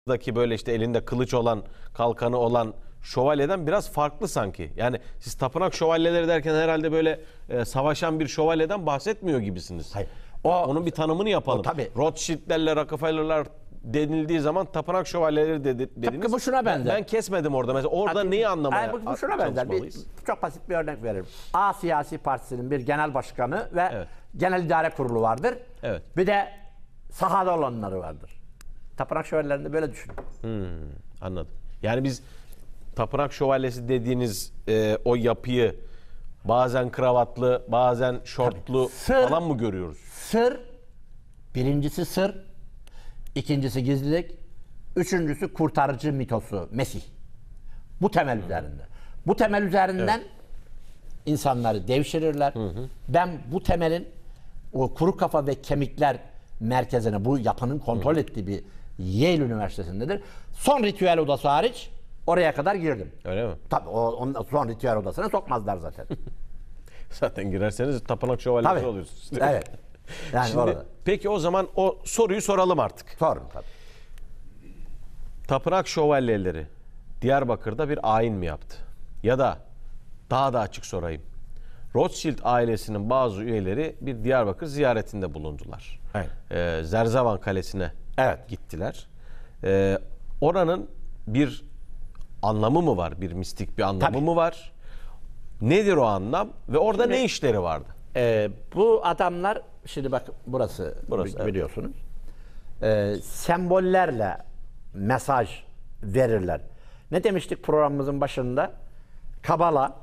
daki böyle işte elinde kılıç olan, kalkanı olan şövalyeden biraz farklı sanki. Yani siz tapınak şövalyeleri derken herhalde böyle savaşan bir şövalyeden bahsetmiyor gibisiniz. Hayır. Onun bir tanımını yapalım. Tabii. Rothschild'lerle Rockefeller'lar denildiği zaman tapınak şövalyeleri dediniz. Tıpkı bu şuna benzer. Ben kesmedim orada mesela. Orada neyi anlamaya bu şuna benzer. Çok basit bir örnek veririm. A siyasi partisinin bir genel başkanı ve Evet. genel idare kurulu vardır. Evet. Bir de sahada olanları vardır. Tapınak şövalyelerinde böyle düşünün. Anladım. Yani biz tapınak şövalyesi dediğiniz o yapıyı bazen kravatlı, bazen şortlu Sır- falan mı görüyoruz? Sır, birincisi sır, ikincisi gizlilik, üçüncüsü kurtarıcı mitosu, Mesih. Bu temel üzerinde. Bu temel üzerinden insanları devşirirler. Ben bu temelin o kuru kafa ve kemikler merkezine, bu yapının kontrol ettiği bir Yale Üniversitesi'ndedir. Son ritüel odası hariç oraya kadar girdim. Öyle mi? Tabii onun son ritüel odasına sokmazlar zaten. Zaten girerseniz tapınak şövalyesi Tabii. oluyorsunuz. Evet. Yani Şimdi, orada. peki o zaman o soruyu soralım artık. Sorun tabii. Tapınak şövalyeleri Diyarbakır'da bir ayin mi yaptı? Ya da daha da açık sorayım. Rothschild ailesinin bazı üyeleri bir Diyarbakır ziyaretinde bulundular. Evet. Zerzavan Kalesi'ne Evet. gittiler. Oranın bir anlamı mı var? Bir mistik bir anlamı Tabii. mı var? Nedir o anlam? Ve orada ne işleri vardı? Bu adamlar, şimdi bak burası evet. biliyorsunuz. Sembollerle mesaj verirler. Ne demiştik programımızın başında? Kabala,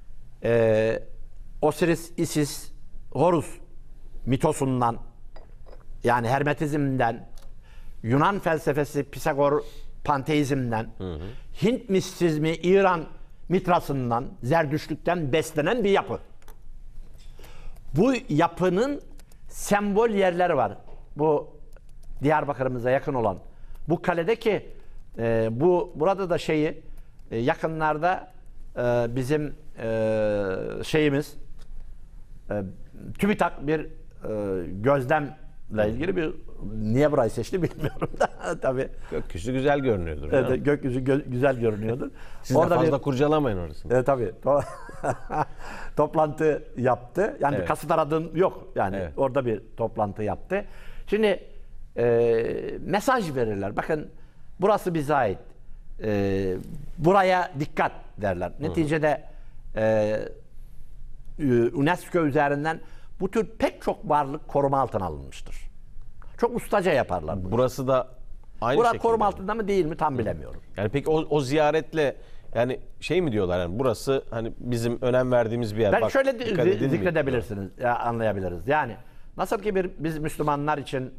Osiris, Isis, Horus mitosundan, yani Hermetizm'den, Yunan felsefesi Pisagor panteizmden, Hint mistizmi İran mitrasından, Zerdüştlükten beslenen bir yapı. Bu yapının sembol yerleri var. Bu Diyarbakır'ımıza yakın olan bu kaledeki burada da yakınlarda bizim şeyimiz TÜBİTAK bir gözlemle ilgili bir, niye burayı seçti bilmiyorum da tabii. Gökyüzü güzel görünüyordur. Evet, gökyüzü güzel görünüyordur. Siz de fazla kurcalamayın orasını. Tabii. Toplantı yaptı. Yani Evet. bir kasıt aradığım yok. Yani Evet. orada bir toplantı yaptı. Şimdi mesaj verirler. Bakın burası bize ait. Buraya dikkat derler. Neticede UNESCO üzerinden bu tür pek çok varlık koruma altına alınmıştır. Çok ustaca yaparlar bunu. Burası da aynı Burası şekilde. koruma altında mı değil mi tam bilemiyorum. Yani peki o ziyaretle yani şey mi diyorlar, yani burası hani bizim önem verdiğimiz bir yer. Ben Bak, şöyle dikkat edin mi? zikredebilirsiniz, anlayabiliriz. Yani nasıl ki biz Müslümanlar için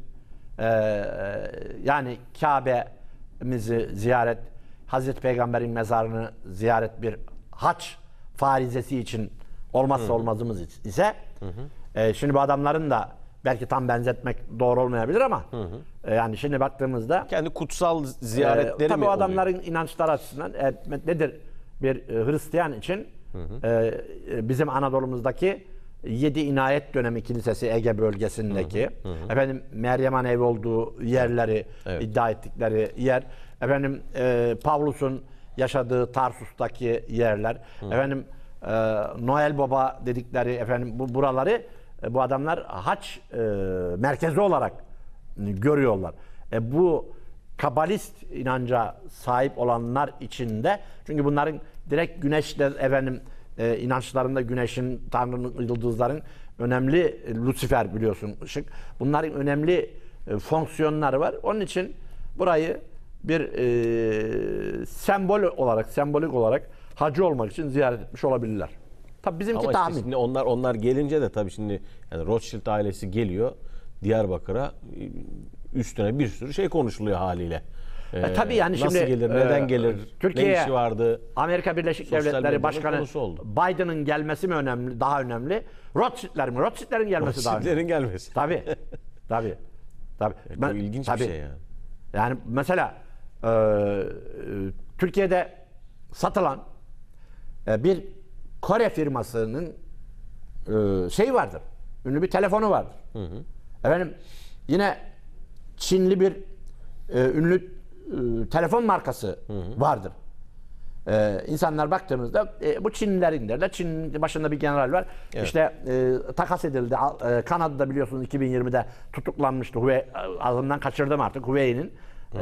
yani Kabe'mizi ziyaret, Hazreti Peygamber'in mezarını ziyaret bir hac farizesi için olmazsa olmazımız ise şimdi bu adamların da belki tam benzetmek doğru olmayabilir ama yani şimdi baktığımızda Kendi kutsal ziyaretleri tabii mi o oluyor? adamların inançları açısından nedir? Bir Hristiyan için bizim Anadolu'muzdaki 7 inayet dönemi kilisesi Ege bölgesindeki efendim Meryem ev olduğu yerleri iddia ettikleri yer, efendim Pavlus'un yaşadığı Tarsus'taki yerler, efendim Noel Baba dedikleri efendim buraları bu adamlar haç merkezi olarak görüyorlar. Bu kabalist inanca sahip olanlar içinde, çünkü bunların direkt güneşle efendim inançlarında güneşin, Tanrı'nın, yıldızların önemli, Lucifer biliyorsun ışık. Bunların önemli fonksiyonları var. Onun için burayı bir sembolik olarak hacı olmak için ziyaret etmiş olabilirler. Tabii bizimki Ama tahmin. işte şimdi onlar gelince de tabii şimdi yani Rothschild ailesi geliyor Diyarbakır'a, üstüne bir sürü şey konuşuluyor haliyle. Tabii yani nasıl şimdi gelir, neden gelir, Türkiye'ye ne işi vardı? Amerika Birleşik Sosyal Devletleri medyanın Başkanı konusu oldu. Biden'ın gelmesi mi önemli, daha önemli? Rothschild'lerin mi? Rothschild'lerin gelmesi daha önemli. Rothschild'lerin gelmesi. Tabii. Çok ilginç bir şey yani. Yani mesela Türkiye'de satılan bir Kore firmasının vardır. Ünlü bir telefonu vardır. Efendim yine Çinli bir ünlü telefon markası vardır. İnsanlar baktığımızda bu Çinlilerin derler. Çin'in başında bir general var. Evet. İşte takas edildi. Kanada'da biliyorsunuz 2020'de tutuklanmıştı. Huawei ağzından kaçırdım artık. Huawei'nin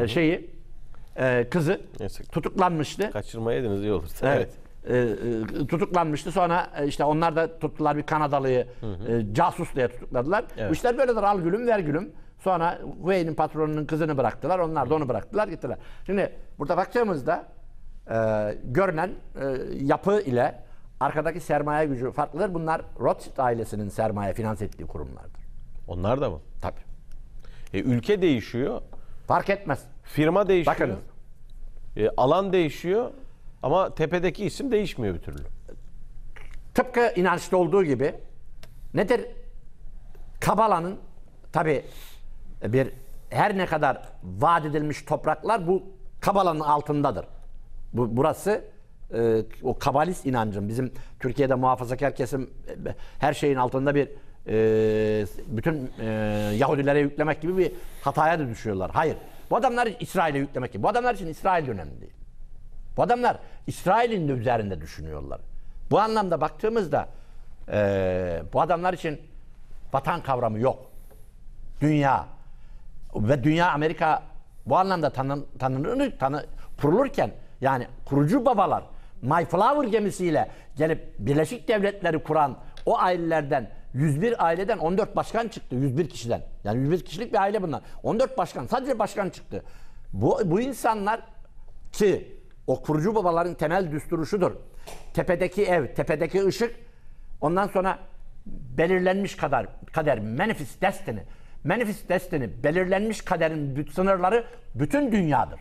kızı Neyse. tutuklanmıştı. Kaçırmayaydınız iyi olur. Evet. Tutuklanmıştı. Sonra işte onlar da tuttular bir Kanadalıyı casus diye tutukladılar. Evet. Bu işler böyledir. Al gülüm ver gülüm. Sonra Huawei'nin patronunun kızını bıraktılar. Onlar da onu bıraktılar gittiler. Şimdi burada baktığımızda görünen yapı ile arkadaki sermaye gücü farklıdır. Bunlar Rothschild ailesinin sermaye finanse ettiği kurumlardır. Onlar da mı? Tabii. Ülke değişiyor, Fark etmez. firma değişiyor, Bakınız. alan değişiyor ama tepedeki isim değişmiyor bir türlü. Tıpkı inançta olduğu gibi nedir? Kabala'nın tabi her ne kadar vaat edilmiş topraklar bu Kabala'nın altındadır. Burası o kabalist inancın bizim Türkiye'de muhafazakar kesim her şeyin altında bir bütün Yahudilere yüklemek gibi bir hataya da düşüyorlar. Hayır. Bu adamlar İsrail'e yüklemek gibi. Bu adamlar için İsrail önemli değil. Bu adamlar İsrail'in de üzerinde düşünüyorlar. Bu anlamda baktığımızda bu adamlar için vatan kavramı yok. Dünya ve dünya Amerika bu anlamda kurulurken yani kurucu babalar Mayflower gemisiyle gelip Birleşik Devletleri kuran o ailelerden 101 aileden 14 başkan çıktı 101 kişiden. Yani 101 kişilik bir aile bunlar. 14 başkan sadece başkan çıktı. Bu insanlar ki o kurucu babaların temel düsturu şudur. Tepedeki ev, tepedeki ışık ondan sonra belirlenmiş kader manifest destiny. Manifest destiny belirlenmiş kaderin sınırları bütün dünyadır.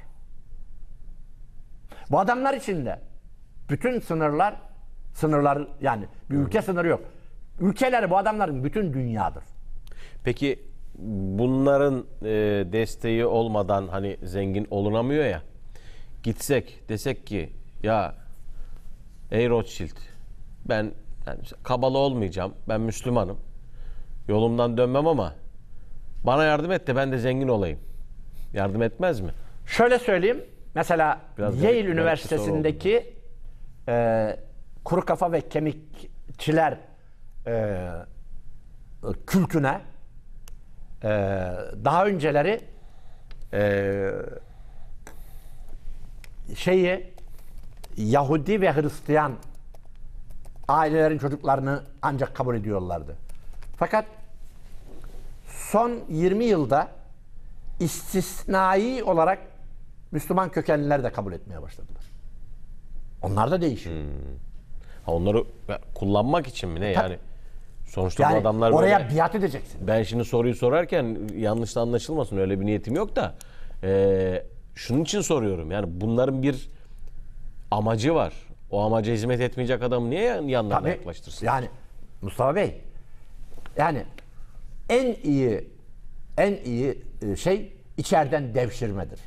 Bu adamlar için de bütün sınırlar yani bir ülke sınırı yok. Ülkeleri bu adamların bütün dünyadır. Peki bunların desteği olmadan hani zengin olunamıyor ya. Gitsek desek ki ya ey Rothschild ben yani Kabala olmayacağım. Ben Müslümanım. Yolumdan dönmem ama bana yardım et de ben de zengin olayım. Yardım etmez mi? Şöyle söyleyeyim. Mesela Biraz Yale garip Üniversitesi'ndeki kuru kafa ve kemikçiler kültüne daha önceleri Yahudi ve Hristiyan ailelerin çocuklarını ancak kabul ediyorlardı. Fakat son 20 yılda istisnai olarak Müslüman kökenliler de kabul etmeye başladılar. Onlar da değişiyor. Ha, onları kullanmak için mi ne yani? Sonuçta bu Yani adamlar oraya böyle... biat edeceksin. Ben şimdi soruyu sorarken yanlış da anlaşılmasın öyle bir niyetim yok da şunun için soruyorum. Yani bunların bir amacı var. O amaca hizmet etmeyecek adamı niye yanlarına Tabii, yaklaştırsın? yani Mustafa Bey yani en iyi şey içeriden devşirmedir.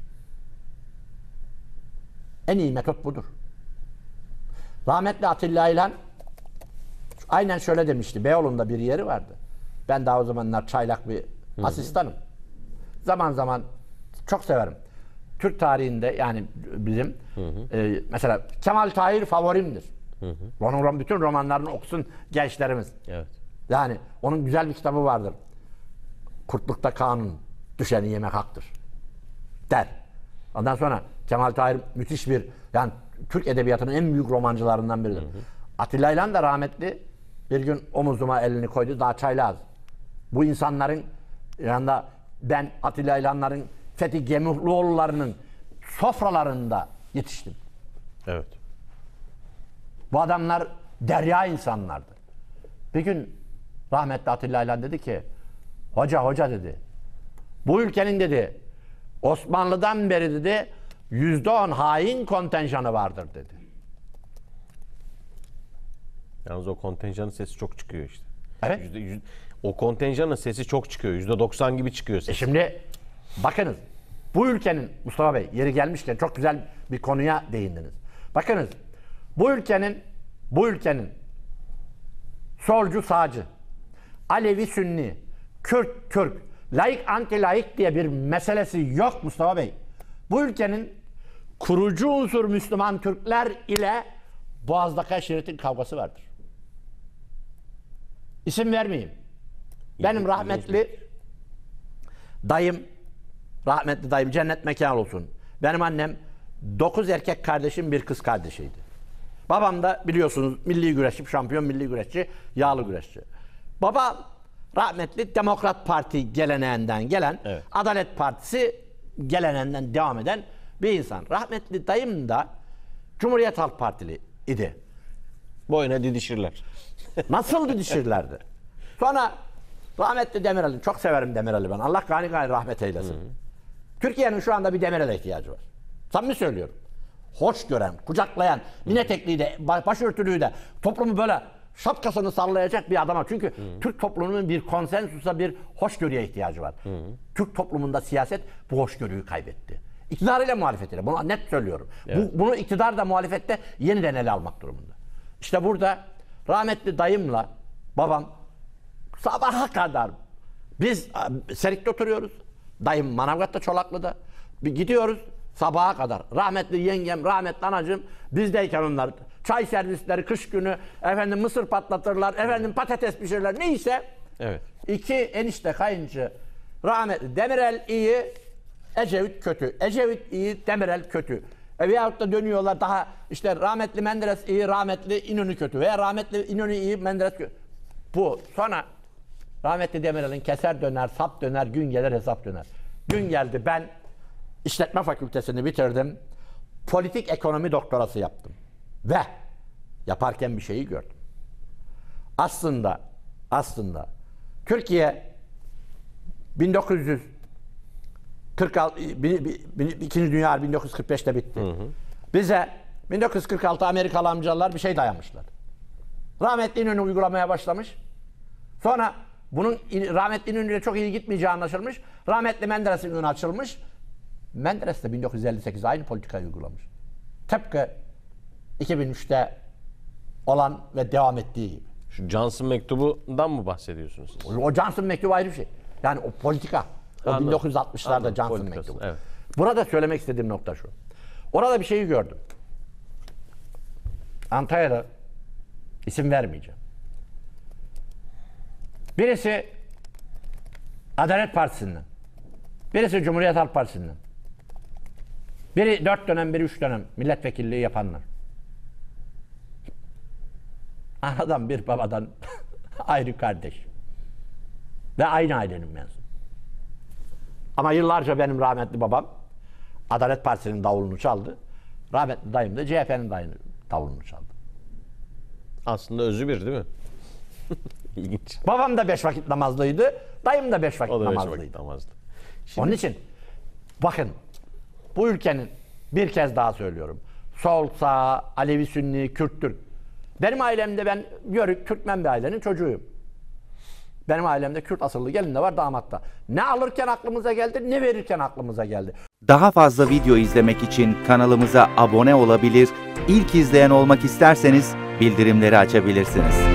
En iyi metot budur. Rahmetli Atilla İlhan aynen şöyle demişti. Beyoğlu'nda bir yeri vardı. Ben daha o zamanlar çaylak bir asistanım. Zaman zaman çok severim. Türk tarihinde yani bizim mesela Kemal Tahir favorimdir. Onun bütün romanlarını okusun gençlerimiz. Evet. Yani onun güzel bir kitabı vardır. Kurtlukta kanun, düşeni yemek haktır. Der. Ondan sonra Kemal Tahir müthiş bir yani Türk edebiyatının en büyük romancılarından biridir. Atilla İlhan da rahmetli bir gün omuzuma elini koydu. Daha çaylağız. Bu insanların yanında ben Atilla İlhanların Fethi Gemuhluoğullarının sofralarında yetiştim. Evet. Bu adamlar derya insanlardı. Bir gün rahmetli Atilla İlhan dedi ki hoca dedi bu ülkenin dedi Osmanlı'dan beri dedi %10 hain kontenjanı vardır dedi. Yalnız o kontenjanın sesi çok çıkıyor işte. Evet. O kontenjanın sesi çok çıkıyor. %90 gibi çıkıyor sesi. Şimdi bakınız bu ülkenin Mustafa Bey yeri gelmişken çok güzel bir konuya değindiniz. Bakınız bu ülkenin solcu sağcı, Alevi Sünni, Kürt Türk, laik anti laik diye bir meselesi yok Mustafa Bey. Bu ülkenin kurucu unsur Müslüman Türkler ile Boğaz'daki aşiretin kavgası vardır. İsim vermeyeyim. Benim rahmetli dayım cennet mekan olsun. Benim annem 9 erkek kardeşim, bir kız kardeşiydi. Babam da biliyorsunuz milli güreşçi, şampiyon milli güreşçi, yağlı güreşçi. Babam rahmetli Demokrat Parti geleneğinden gelen, evet, Adalet Partisi geleneğinden devam eden bir insan. Rahmetli dayım da Cumhuriyet Halk Partili idi. Boyuna didişirler. Nasıl didişirlerdi? Sonra rahmetli Demirel'i, çok severim Demirel'i ben. Allah gani gani rahmet eylesin. Türkiye'nin şu anda bir Demirel'e ihtiyacı var. Samimi söylüyorum. Hoş gören, kucaklayan, mini etekliği de, başörtülüğü de, toplumu böyle şapkasını sallayacak bir adama. Çünkü Türk toplumunun bir konsensusa, bir hoşgörüye ihtiyacı var. Türk toplumunda siyaset bu hoşgörüyü kaybetti. İktidarıyla muhalefetiyle. Bunu net söylüyorum. Evet. Bunu iktidar da muhalefette yeniden ele almak durumunda. İşte burada rahmetli dayımla babam sabaha kadar biz Serik'te oturuyoruz. Dayım Manavgat'ta, Çolaklı'da. Bir gidiyoruz sabaha kadar. Rahmetli yengem, rahmetli anacığım bizdeyken onlar çay servisleri kış günü, efendim mısır patlatırlar, efendim patates pişirirler, neyse. Evet. İki enişte kayınçı, rahmetli Demirel iyi, Ecevit kötü. Ecevit iyi, Demirel kötü. Veyahut da dönüyorlar daha işte rahmetli Menderes iyi, rahmetli İnönü kötü. Veya rahmetli İnönü iyi, Menderes kötü. Bu. Sonra rahmetli Demirel'in keser döner, sap döner, gün gelir hesap döner. Gün geldi, ben işletme fakültesini bitirdim. Politik ekonomi doktorası yaptım. Ve yaparken bir şeyi gördüm. Aslında Türkiye 1946 İkinci Dünya Harbi 1945'te bitti. Bize 1946 Amerikalı amcalar bir şey dayamışlar. Rahmetli İnönü uygulamaya başlamış. Sonra bunun rahmetli İnönü'yle çok iyi gitmeyeceği anlaşılmış. Rahmetli Menderes'in önü açılmış. Menderes de 1958 aynı politikayı uygulamış. Tıpkı 2003'te olan ve devam ettiği gibi. Şu Johnson mektubundan mı bahsediyorsunuz siz? O Johnson mektubu ayrı bir şey. Yani o politika. O Anladım. 1960'larda Anladım, Johnson politikası, mektubu. evet. Burada söylemek istediğim nokta şu. Orada bir şeyi gördüm. Antalya'da, isim vermeyeceğim. Birisi Adalet Partisi'nden. Birisi Cumhuriyet Halk Partisi'nden. Biri 4 dönem, biri 3 dönem milletvekilliği yapanlar. Anadan bir babadan ayrı kardeş. Ve aynı ailenin mensubu. Ama yıllarca benim rahmetli babam Adalet Partisi'nin davulunu çaldı. Rahmetli dayım da CHP'nin davulunu çaldı. Aslında özü bir değil mi? İlginç. Babam da 5 vakit namazlıydı. Dayım da 5 vakit O da beş namazlıydı. vakit namazdı. Onun için bakın bu ülkenin, bir kez daha söylüyorum, sol, sağ, Alevi, Sünni, Kürt, Türk. Benim ailemde ben Yörük, Türkmen bir ailenin çocuğuyum. Benim ailemde Kürt asıllı gelin de var, damat da. Ne alırken aklımıza geldi, ne verirken aklımıza geldi. Daha fazla video izlemek için kanalımıza abone olabilir, ilk izleyen olmak isterseniz bildirimleri açabilirsiniz.